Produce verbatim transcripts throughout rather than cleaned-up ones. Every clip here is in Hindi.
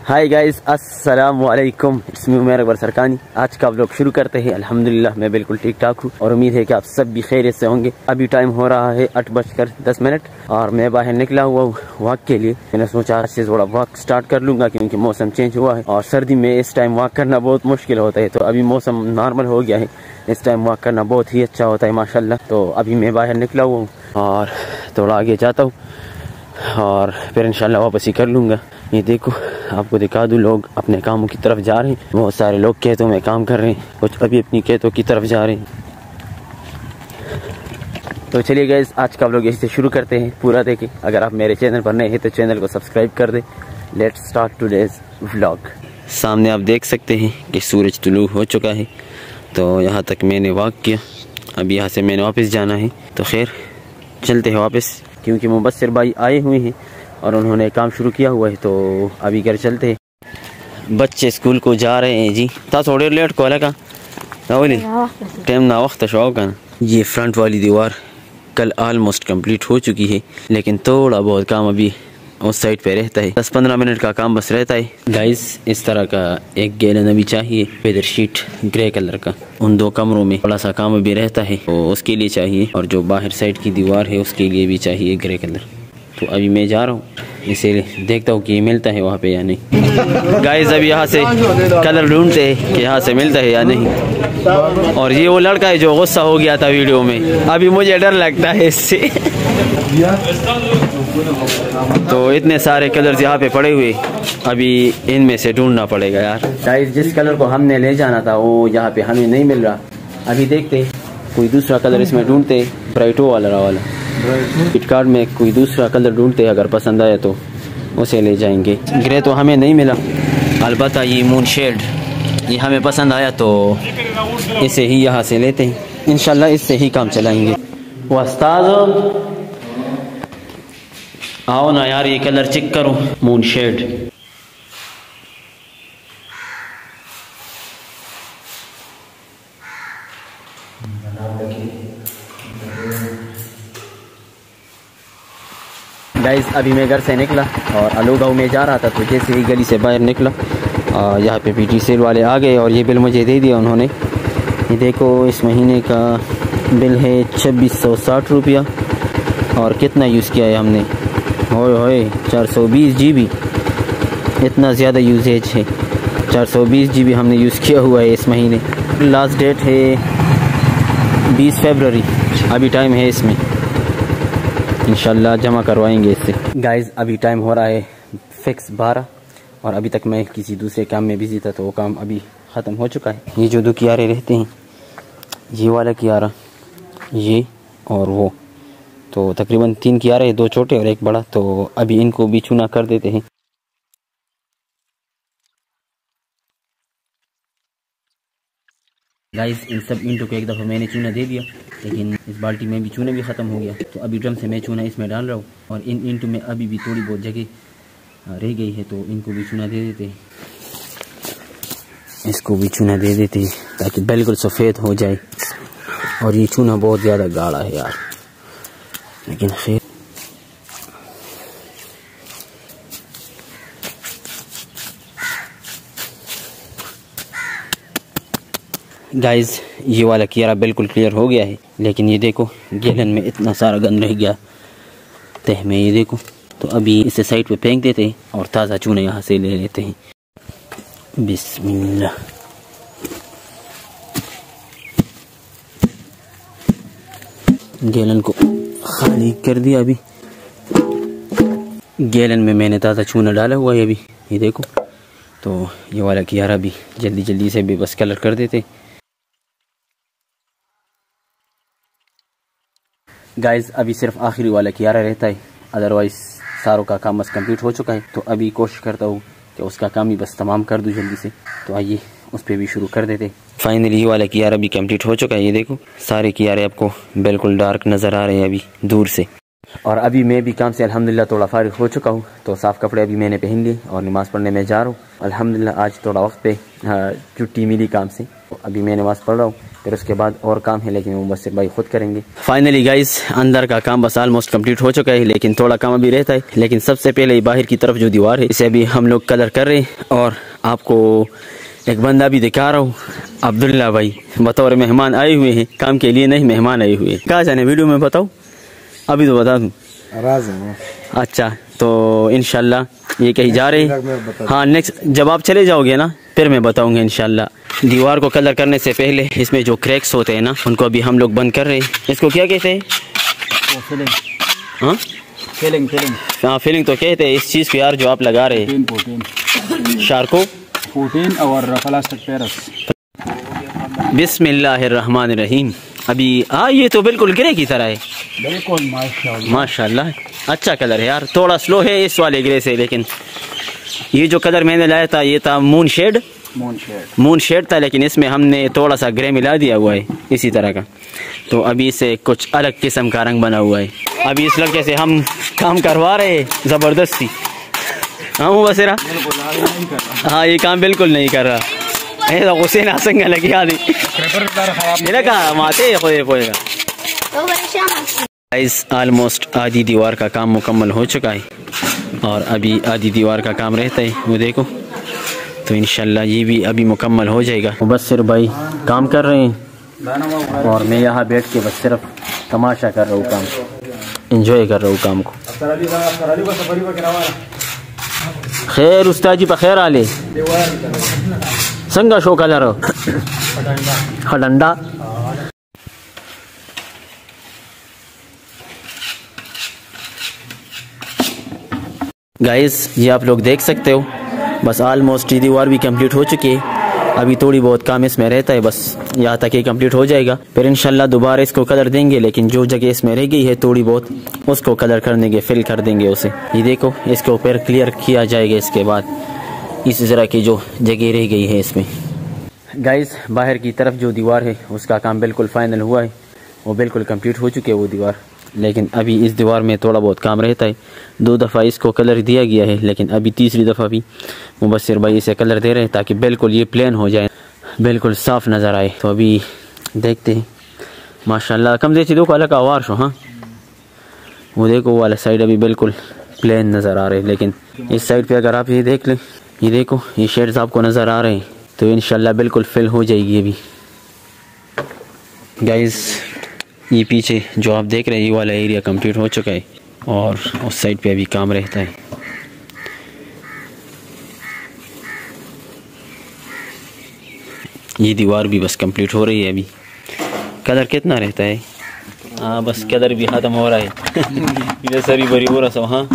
हाय गाइस, अस्सलाम वालेकुम। इसमें उमर अकबर सरकानी। आज का व्लॉग शुरू करते हैं। अल्हम्दुलिल्लाह मैं बिल्कुल ठीक ठाक हूँ और उम्मीद है कि आप सब भी खैरियत से होंगे। अभी टाइम हो रहा है आठ बजकर दस मिनट और मैं बाहर निकला हुआ हूँ वॉक के लिए। मैंने सोचा आज से थोड़ा वॉक स्टार्ट कर लूंगा क्योंकि मौसम चेंज हुआ है और सर्दी में इस टाइम वॉक करना बहुत मुश्किल होता है। तो अभी मौसम नॉर्मल हो गया है, इस टाइम वॉक करना बहुत ही अच्छा होता है माशाल्लाह। तो अभी मैं बाहर निकला हुआ हूँ और थोड़ा आगे जाता हूँ और फिर इंशाल्लाह वापस ही कर लूँगा। ये देखो, आपको दिखा दूँ, लोग अपने कामों की तरफ जा रहे हैं। बहुत सारे लोग खेतों में काम कर रहे हैं, कुछ अभी अपनी खेतों की तरफ जा रहे हैं। तो चलिए गाइस, आज का व्लॉग यहीं से शुरू करते हैं, पूरा देखें। अगर आप मेरे चैनल पर नए हैं तो चैनल को सब्सक्राइब कर दें। Let's start today's vlog. सामने आप देख सकते हैं कि सूरज तुलू हो चुका है। तो यहाँ तक मैंने वॉक किया, अभी यहाँ से मैंने वापस जाना है। तो खैर चलते हैं वापस, क्योंकि मुबस्सिर भाई आए हुए हैं और उन्होंने काम शुरू किया हुआ है। तो अभी घर चलते हैं। बच्चे स्कूल को जा रहे हैं जी। था थोड़े लेट को लगा टाइम ना वक्त शौक है। ये फ्रंट वाली दीवार कल ऑलमोस्ट कंप्लीट हो चुकी है, लेकिन थोड़ा बहुत काम अभी उस साइड पे रहता है। दस पंद्रह मिनट का काम बस रहता है। गाइस, इस तरह का एक गैलन अभी चाहिए, फेदर शीट ग्रे कलर का। उन दो कमरों में थोड़ा सा काम अभी रहता है, तो उसके लिए चाहिए। और जो बाहर साइड की दीवार है उसके लिए भी चाहिए ग्रे कलर। तो अभी मैं जा रहा हूँ, इसे देखता हूँ कि मिलता है वहाँ पे या नहीं। गाइस, अभी यहाँ से कलर ढूंढते हैं कि यहाँ से मिलता है या नहीं। और ये वो लड़का है जो गुस्सा हो गया था वीडियो में, अभी मुझे डर लगता है इससे। तो इतने सारे कलर्स यहाँ पे पड़े हुए, अभी इनमें से ढूंढना पड़ेगा यार। गाइस, जिस कलर को हमने ले जाना था वो यहाँ पे हमें नहीं मिल रहा। अभी देखते हैं, कोई दूसरा कलर इसमें ढूंढते, ब्राइटो वाला वाला किट कार्ड में कोई दूसरा कलर ढूंढते। अगर पसंद आया तो उसे ले जाएंगे। ग्रे तो हमें नहीं मिला, अलबत्ता ये मून शेड ये हमें पसंद आया तो इसे ही यहाँ से लेते हैं। इंशाल्लाह इससे ही काम चलाएंगे। उस्ताद आओ ना यार, ये कलर चेक करो, मून शेड। गाइस, अभी मैं घर से निकला और अलू गाँव में जा रहा था। तो जैसे ही गली से बाहर निकला, यहाँ पे पीटी सेल वाले आ गए और ये बिल मुझे दे दिया उन्होंने। ये देखो, इस महीने का बिल है छब्बीस सौ साठ रुपया। और कितना यूज़ किया है हमने, होए होए चार सौ बीस जी बी। इतना ज़्यादा यूजेज है, चार सौ बीस जी बी हमने यूज़ किया हुआ है इस महीने। लास्ट डेट है बीस फरवरी, अभी टाइम है इसमें, इंशाल्लाह जमा करवाएंगे इससे। गाइस, अभी टाइम हो रहा है फिक्स बारह और अभी तक मैं किसी दूसरे काम में बिजी था, तो वो काम अभी ख़त्म हो चुका है। ये जो दो कियारे रहते हैं, ये वाला कियारा, ये और वो, तो तकरीबन तीन कियारे, दो छोटे और एक बड़ा। तो अभी इनको भी चूना कर देते हैं। गाइस, इन सब ईंटों को एक दफ़ा मैंने चूना दे दिया, लेकिन इस बाल्टी में भी चूना भी ख़त्म हो गया। तो अभी ड्रम से मैं चूना इसमें डाल रहा हूँ और इन ईंटों में अभी भी थोड़ी बहुत जगह रह गई है, तो इनको भी चूना दे देते हैं। इसको भी चूना दे देते हैं ताकि बिल्कुल सफ़ेद हो जाए। और ये चूना बहुत ज़्यादा गाढ़ा है यार, लेकिन खैर। गाइस, ये वाला कियारा बिल्कुल क्लियर हो गया है, लेकिन ये देखो गैलन में इतना सारा गंद रह गया तह में, ये देखो। तो अभी इसे साइड पे फेंक देते हैं और ताज़ा चूना यहाँ से ले लेते हैं। बिस्मिल्लाह। गैलन को खाली कर दिया। अभी गैलन में मैंने ताज़ा चूना डाला हुआ है अभी, ये देखो। तो ये वाला कियारा भी जल्दी जल्दी से भी बस कलर कर देते। गाइस, अभी सिर्फ आखिरी वाला कियारा रहता है, अदरवाइज सारों का काम बस कंप्लीट हो चुका है। तो अभी कोशिश करता हूँ कि उसका काम ही बस तमाम कर दूँ जल्दी से। तो आइए उस पर भी शुरू कर देते। फाइनली ये वाला कियारा भी कंप्लीट हो चुका है। ये देखो, सारे कियारे आपको बिल्कुल डार्क नज़र आ रहे हैं अभी दूर से। और अभी मैं भी काम से अल्हम्दुलिल्लाह थोड़ा फारिग हो चुका हूँ। तो साफ़ कपड़े अभी मैंने पहन लिए और नमाज़ पढ़ने में जा रहा हूँ। अल्हम्दुलिल्लाह आज थोड़ा वक्त पे छुट्टी मिली काम से, तो अभी मैं नमाज़ पढ़ रहा हूँ। फिर उसके बाद और काम है, लेकिन वो मुबस्सिर भाई खुद करेंगे। फाइनली गाइस अंदर का काम बस ऑलमोस्ट कंप्लीट हो चुका है, लेकिन थोड़ा काम अभी रहता है। लेकिन सबसे पहले बाहर की तरफ जो दीवार है इसे अभी हम लोग कलर कर रहे हैं, और आपको एक बंदा भी दिखा रहा हूँ, अब्दुल्ला भाई बतौर मेहमान आए हुए हैं, काम के लिए नहीं मेहमान आए हुए हैं। कहाँ जाने वीडियो में बताओ, अभी तो बता दूँ। अच्छा तो इंशाल्लाह ये कहीं जा रहे हैं। हाँ नेक्स्ट जब आप चले जाओगे ना फिर मैं बताऊंगा इंशाल्लाह। दीवार को कलर करने से पहले इसमें जो क्रैक्स होते हैं ना उनको अभी हम लोग बंद कर रहे हैं। इसको क्या कहते हैं? हाँ फिलिंग फिलिंग हाँ फिलिंग तो कहते हैं इस चीज़ को यार जो आप लगा रहे हैं शार्को फोर्टीन और प्लास्टिक पेरस। बिस्मिल्लाहिर्रहमानिर्रहीम। अभी हाँ ये तो बिल्कुल ग्रे की तरह है, बिल्कुल माशाल्लाह माशाल्लाह अच्छा कलर है यार। थोड़ा स्लो है इस वाले ग्रे से, लेकिन ये जो कलर मैंने लाया था ये था moon shade moon shade moon shade था, लेकिन इसमें हमने थोड़ा सा ग्रे मिला दिया हुआ है इसी तरह का। तो अभी इसे कुछ अलग किस्म का रंग बना हुआ है। अभी इस लड़के से हम काम करवा रहे हैं ज़बरदस्ती। हाँ वो बसेरा हाँ ये काम बिल्कुल नहीं कर रहा है, तो हुसैन हसन का लगी आदि ऑलमोस्ट आधी दीवार का काम मुकम्मल हो चुका है, और अभी आधी दीवार का काम रहता है वो देखो। तो इंशाल्लाह ये भी अभी मुकम्मल हो जाएगा। मुबस्सिर भाई काम कर रहे हैं और मैं यहाँ बैठ के बस सिर्फ तमाशा कर रहा हूँ, काम एंजॉय कर रहा हूँ काम को। खैर उस्ताद जी बखैर आले संगा शो कलर खडंडा। गाइस ये आप लोग देख सकते हो बस ऑलमोस्ट ये दीवार भी कंप्लीट हो चुकी है। अभी थोड़ी बहुत काम इसमें रहता है, बस यहाँ तक ही कंप्लीट हो जाएगा। फिर इंशाल्लाह दोबारा इसको कलर देंगे, लेकिन जो जगह इसमें रह गई है थोड़ी बहुत उसको कलर कर देंगे, फिल कर देंगे उसे। ये देखो इसको फिर क्लियर किया जाएगा इसके बाद इस तरह की जो जगह रह गई है इसमें। गाइस बाहर की तरफ जो दीवार है उसका काम बिल्कुल फाइनल हुआ है, वो बिल्कुल कंप्लीट हो चुकी है वो दीवार। लेकिन अभी इस दीवार में थोड़ा बहुत काम रहता है। दो दफ़ा इसको कलर दिया गया है, लेकिन अभी तीसरी दफ़ा भी मुबस्सिर भाई इसे कलर दे रहे हैं ताकि बिल्कुल ये प्लेन हो जाए, बिल्कुल साफ़ नज़र आए। तो अभी देखते हैं माशाल्लाह। कम देखिए दो अलग आवार शो। हाँ वो देखो वो वाला साइड अभी बिल्कुल प्लेन नज़र आ रहे हैं, लेकिन इस साइड पे अगर आप ये देख लें, ये देखो ये शेड्स आपको नज़र आ रहे हैं, तो इंशाल्लाह बिल्कुल फिल हो जाएगी अभी। गाइस ये पीछे जो आप देख रहे हैं ये वाला एरिया कंप्लीट हो चुका है, और उस साइड पे अभी काम रहता है। ये दीवार भी बस कंप्लीट हो रही है अभी। कलर कितना रहता है? हाँ बस कलर भी ख़त्म हो रहा है इधर सभी बड़ी हो रहा सब। हाँ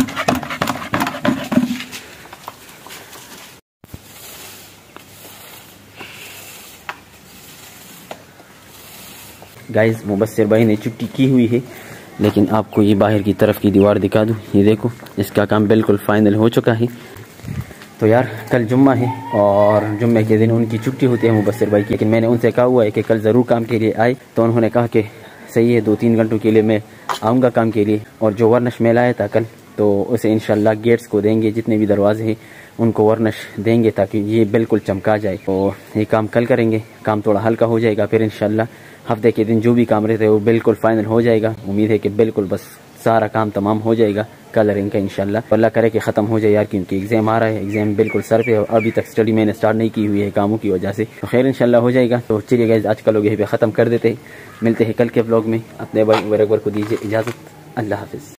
गाइस मुबस्सिर भाई ने छुट्टी की हुई है, लेकिन आपको ये बाहर की तरफ की दीवार दिखा दूँ। ये देखो इसका काम बिल्कुल फाइनल हो चुका है। तो यार कल जुम्मा है और जुम्मे के दिन उनकी छुट्टी होती है मुबस्सिर भाई की, लेकिन मैंने उनसे कहा हुआ है कि कल ज़रूर काम के लिए आए। तो उन्होंने कहा कि सही है, दो तीन घंटों के लिए मैं आऊँगा काम के लिए। और जो वर्निश में लाया था कल, तो उसे इंशाल्लाह गेट्स को देंगे, जितने भी दरवाजे हैं उनको वर्निश देंगे ताकि ये बिल्कुल चमका जाए। तो ये काम कल करेंगे, काम थोड़ा हल्का हो जाएगा। फिर इंशाल्लाह हफ्ते के दिन जो भी काम रहते हैं वो बिल्कुल फाइनल हो जाएगा। उम्मीद है कि बिल्कुल बस सारा काम तमाम हो जाएगा कलरिंग का इंशाल्लाह। अल्लाह करे कि ख़त्म हो जाए यार, क्योंकि एग्ज़ाम आ रहा है, एग्ज़ाम बिल्कुल सर पे, और अभी तक स्टडी मैंने स्टार्ट नहीं की हुई है कामों की वजह से। तो खैर इंशाल्लाह हो जाएगा। तो चलिए गाइस आज का लोग यहीं पे ख़त्म कर देते हैं। मिलते हैं कल के व्लॉग में। अपने भाई वरकबर को दीजिए इजाज़त। अल्लाह हाफिज़।